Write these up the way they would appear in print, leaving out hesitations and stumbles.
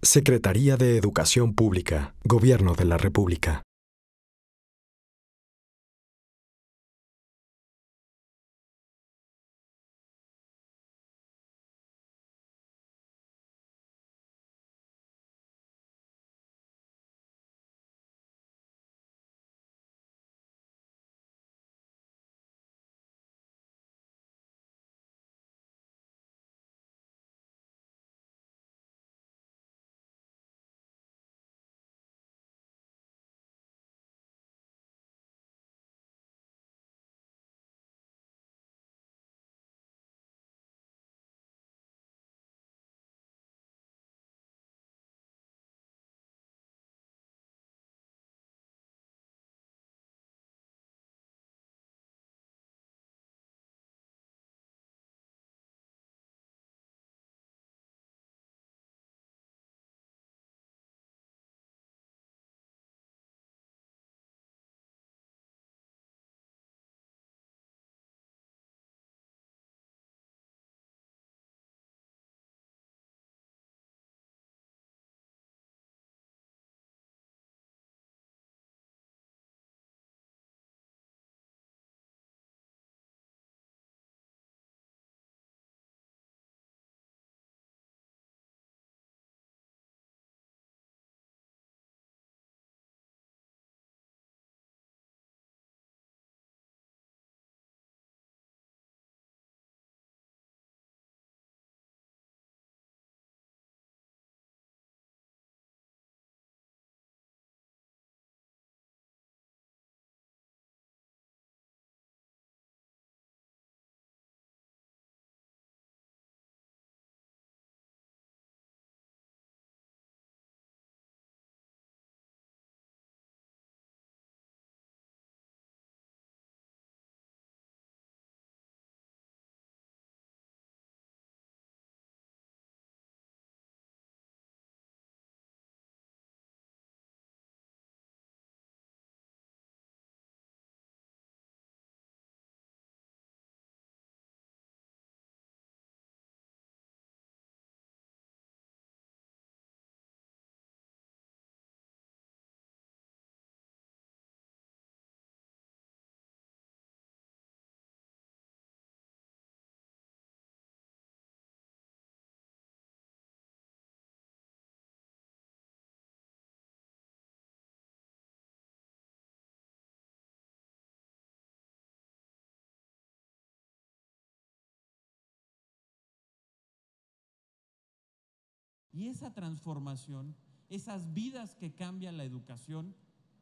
Secretaría de Educación Pública, Gobierno de la República. Y esa transformación, esas vidas que cambia la educación,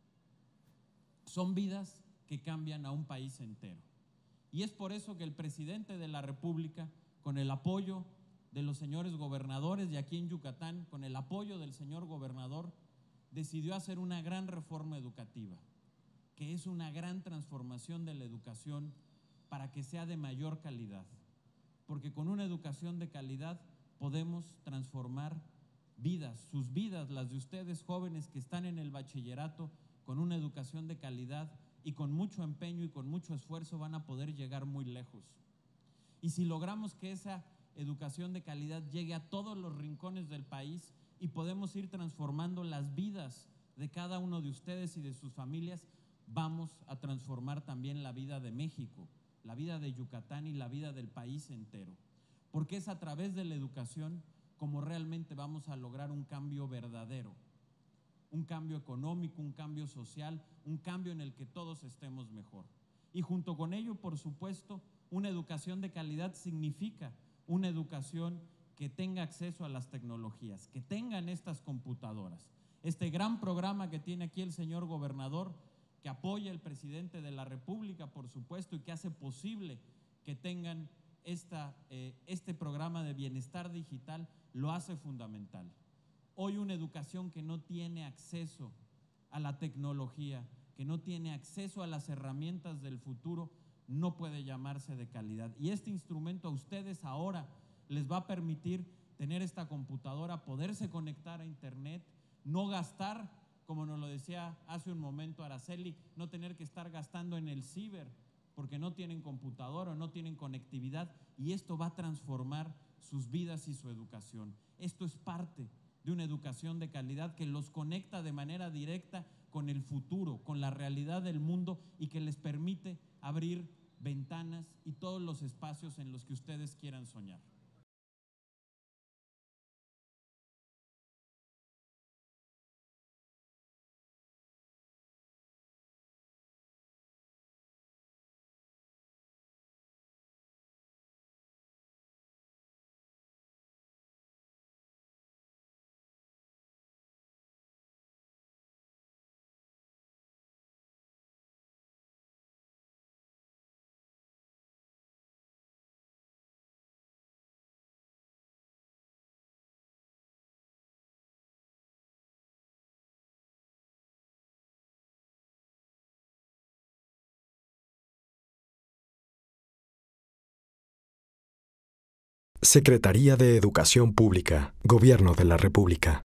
son vidas que cambian a un país entero. Y es por eso que el presidente de la República, con el apoyo de los señores gobernadores, y aquí en Yucatán, con el apoyo del señor gobernador, decidió hacer una gran reforma educativa, que es una gran transformación de la educación para que sea de mayor calidad. Porque con una educación de calidad podemos transformar vidas, sus vidas, las de ustedes jóvenes que están en el bachillerato, con una educación de calidad y con mucho empeño y con mucho esfuerzo van a poder llegar muy lejos. Y si logramos que esa educación de calidad llegue a todos los rincones del país y podemos ir transformando las vidas de cada uno de ustedes y de sus familias, vamos a transformar también la vida de México, la vida de Yucatán y la vida del país entero. Porque es a través de la educación como realmente vamos a lograr un cambio verdadero, un cambio económico, un cambio social, un cambio en el que todos estemos mejor. Y junto con ello, por supuesto, una educación de calidad significa una educación que tenga acceso a las tecnologías, que tengan estas computadoras. Este gran programa que tiene aquí el señor gobernador, que apoya el presidente de la República, por supuesto, y que hace posible que tengan este programa de bienestar digital, lo hace fundamental. Hoy una educación que no tiene acceso a la tecnología, que no tiene acceso a las herramientas del futuro, no puede llamarse de calidad. Y este instrumento a ustedes ahora les va a permitir tener esta computadora, poderse conectar a internet, no gastar, como nos lo decía hace un momento Araceli, no tener que estar gastando en el ciber porque no tienen computadora o no tienen conectividad, y esto va a transformar sus vidas y su educación. Esto es parte de una educación de calidad que los conecta de manera directa con el futuro, con la realidad del mundo y que les permite abrir ventanas y todos los espacios en los que ustedes quieran soñar. Secretaría de Educación Pública, Gobierno de la República.